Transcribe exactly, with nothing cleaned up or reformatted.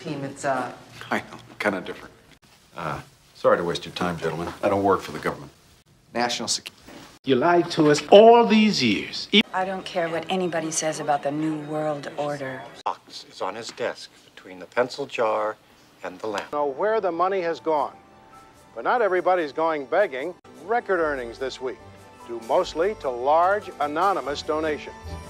Team, it's, uh... I know, kind of different. Uh, sorry to waste your time, gentlemen. I don't work for the government. National Security. You lied to us all these years. I don't care what anybody says about the New World Order. Box is on his desk between the pencil jar and the lamp. Know where the money has gone. But not everybody's going begging. Record earnings this week, due mostly to large anonymous donations.